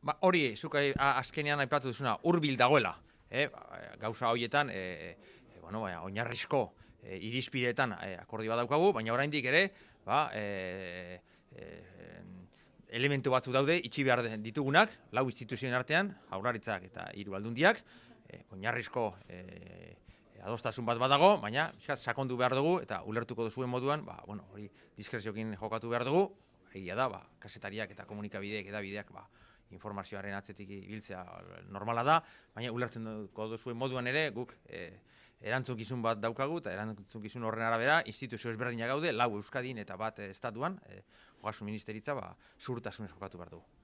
Hori, zuk azkenean aipatu duzuna, hurbil dagoela. Gauza horietan, oinarrizko irizpideetan akordio bat daukagu, baina oraindik ere, elementu batzu daude, itxi behar ditugunak, lau instituzioen artean, Jaurlaritzak eta hiru aldundiak, oinarrizko adostasun bat badago, baina sakondu behar dugu eta ulertuko duzuen moduan, hori diskreziokin jokatu behar dugu, egia da, kasetariak eta komunikabideek edabideak informazioaren atzetik ibiltzea normala da, baina ulertzen duzuen moduan ere guk erantzukizun bat daukagu eta erantzukizun horren arabera instituzio ezberdinak gaude, lau Euskadin eta bat estatuan, ogasun ministeritza, zuhurtasunez jokatu behar dugu.